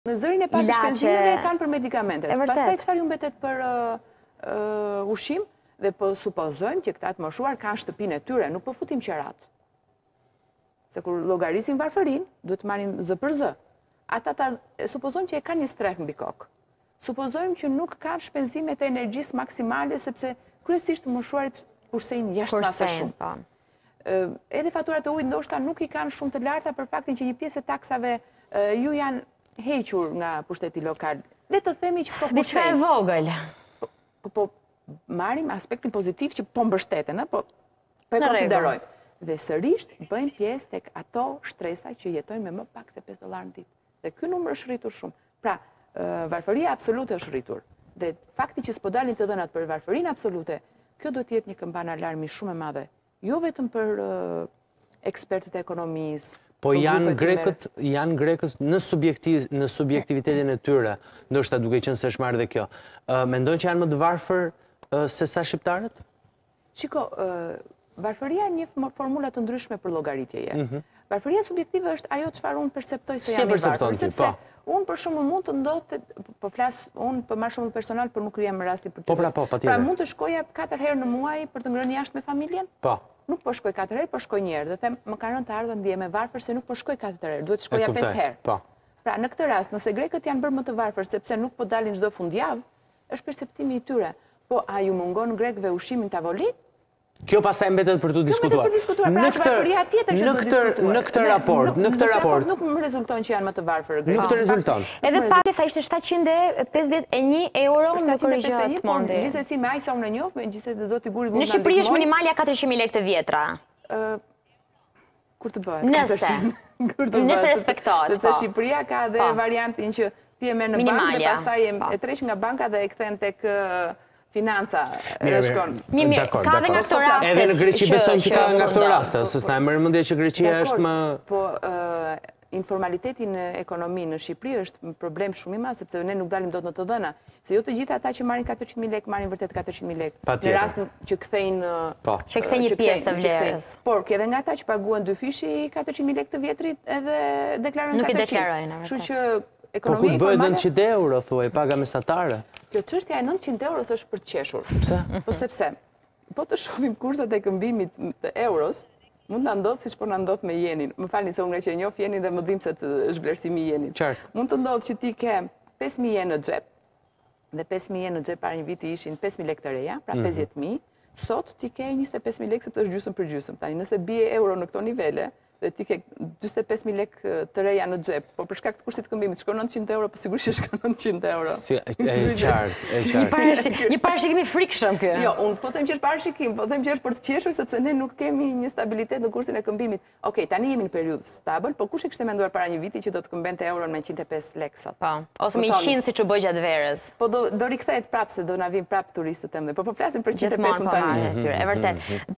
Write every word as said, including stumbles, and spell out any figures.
Në zërin e parë shpenzimeve kanë për medikamentet. Pastaj çfarë ju mbetet për ushqim dhe po supozojmë që këta të moshuar kanë shtëpinë e tyre, nuk po futim qerat. Se kur llogarisin varfërinë, duhet të marrim zë për zë. Ata ta supozojmë që e kanë një streh mbi kokë. Supozojmë që nuk kanë shpenzimet e energjisë maksimale sepse kryesisht të moshuarit kursejnë jashtëmase shumë. Edhe faturat e ujit ndoshta nuk i kanë shumë të larta për faktin që një pjesë e taksave ju janë hequr nga pushteti lokal. Le të themi që po kursejnë. Diçka e vogël. Po marrim aspektin pozitiv që po mbështeten, po e konsiderojmë. Dhe sërish bëjmë pjesë tek ato shtresa që jetojnë me më pak se pesë dollar në ditë. Dhe ky numër është rritur shumë. Pra, varfëria absolute është rritur. Dhe fakti që s'po dalin të dhënat për varfërinë absolute, kjo duhet të jetë një këmban alarmi shumë e madhe. Jo vetëm për ekspertët e ekonomisë. Po janë grekët, janë grekët në subjektivitetin e tyre, ndoshta duke qenë se është marrë dhe kjo. Mendojnë që janë më të varfër se sa shqiptarët? Shiko, varfëria një formula të ndryshme për llogaritjeje. Varfëria subjektive është ajo çfarë unë perceptoj se jam i varfër, sepse unë për shembull mund të ndodhte, po flas unë për marrë shembull personal, por nuk jam rasti për të. Po pra, po, patjetër. Pra mund të shkoja katër herë në muaj për të ngrënë jashtë me familjen? Po. Nuk po shkoj katër herë, po shkoj një herë. Dhe them, më kanë rënë të ardhur ndihem e varfër se nuk po shkoj katër herë, duhet shkoja pesë herë. Po. Pra në këtë rast, nëse grekët janë bërë më të varfër sepse nuk po dalin çdo fundjavë, është perceptimi i tyre. Po a ju mungon grekëve ushqimin tavolinë? Kjo pastaj mbetet për të diskutuar. Në këtë në këtë raport, në këtë raport nuk më rezulton që janë më të varfër grekët. Nuk të rezulton. Edhe pak sa ishte shtatëqind e pesëdhjetë e një euro në korrigjohet mondi. Gjithsesi me aq sa unë e njoh, me gjithsesi zoti Guri mund ta. Në Shqipëri është minimalja katërqind mijë lekë të vjetra. Kur të bëhet? Nëse. Nëse respektohet. Sepse Shqipëria ka edhe variantin që ti e merr në bankë dhe pastaj e tresh nga banka dhe e kthen tek financa e shkon. Mirë, ka dhe nga këto raste. Edhe në Greqi besojmë që ka nga këto raste, se s'na e merr mendje që Greqia është më... Po, informaliteti në ekonomi në Shqipëri është problem shumë i madh, sepse ne nuk dalim dot në të dhëna. Se jo të gjithë ata që marrin katërqind mijë lekë marrin vërtet katërqind mijë lekë. Në rastin që kthejnë... Që kthejnë një pjesë të vlerës. Por, ke edhe nga ata që paguan dy fishi katërqind mijë lekë të vjetrit edhe deklarojnë katërqind. Nuk i deklarojnë, Kështu që Po ku të bëhet nëntëqind euro, thuaj, paga mesatare? Kjo çështja e nëntëqind euros është për të qeshur. Pse? Po sepse, po të shohim kursat e këmbimit të euros, mund të ndodhë siç po na ndodh me jenin. Më falni se unë që e njoh jenin dhe më dhimbse se është vlerësimi i jenit. Qartë. Mund të ndodhë që ti ke pesë mijë jenë në xhep, dhe pesë mijë jenë në xhep para një viti ishin pesë mijë lekë të reja, pra pesëdhjetë mijë. Sot ti ke njëzet e pesë mijë lekë sepse është gjysmë për gjysmë. Tani nëse bie euro në këto nivele, dhe ti ke dyzet e pesë mijë lekë të reja në xhep, por për shkak të kursit të këmbimit shkon nëntëqind euro, po sigurisht që shkon nëntëqind euro. Si e qartë, e qartë. Një parashikim i frikshëm ky. Jo, unë po them që është parashikim, po them që është për të qeshur sepse ne nuk kemi një stabilitet në kursin e këmbimit. Okej, tani jemi në periudhë stabil, po kush e kishte menduar para një viti që do të këmbente euron me njëqind e pesë lekë sot? Po, ose me njëqind siç u bë gjatë verës. Po do do rikthehet prapë se do na vijnë prapë turistët e mëdhenj. Po po flasim për njëqind e pesë tani. E vërtet.